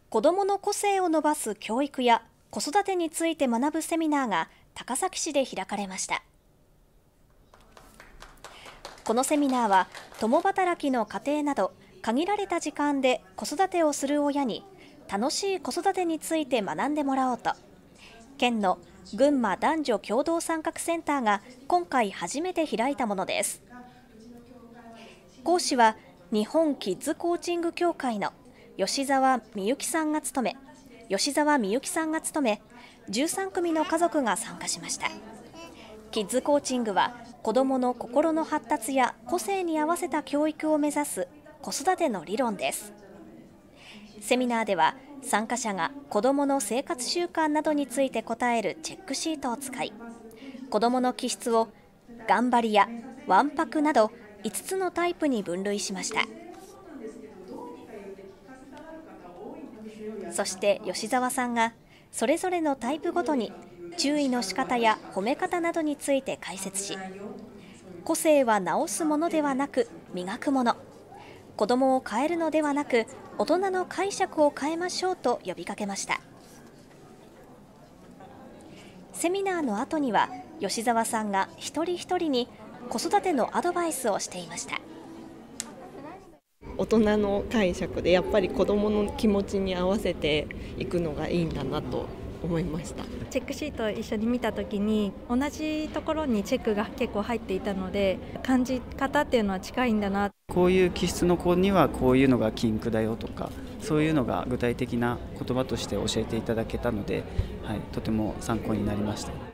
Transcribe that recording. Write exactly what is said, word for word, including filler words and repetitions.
子どもの個性を伸ばす教育や子育てについて学ぶセミナーが高崎市で開かれました。このセミナーは共働きの家庭など限られた時間で子育てをする親に楽しい子育てについて学んでもらおうと、県の群馬男女共同参画センターが今回初めて開いたものです。講師は日本キッズコーチング協会の吉澤美幸さんが務め、吉澤美幸さんが務め、じゅうさん組の家族が参加しました。キッズコーチングは子どもの心の発達や個性に合わせた教育を目指す子育ての理論です。セミナーでは参加者が子どもの生活習慣などについて答えるチェックシートを使い、子どもの気質を頑張りやわんぱくなどいつつのタイプに分類しました。そして吉澤さんがそれぞれのタイプごとに注意の仕方や褒め方などについて解説し、個性は直すものではなく磨くもの、子どもを変えるのではなく大人の解釈を変えましょうと呼びかけました。セミナーの後には吉澤さんが一人一人に子育てのアドバイスをしていました。 大人の解釈でやっぱり子どもの気持ちに合わせていくのがいいんだなと思いました。 チェックシートを一緒に見たときに同じところにチェックが結構入っていたので、感じ方っていうのは近いんだな。 こういう気質の子にはこういうのが禁句だよとか、そういうのが具体的な言葉として教えていただけたので、はい、とても参考になりました。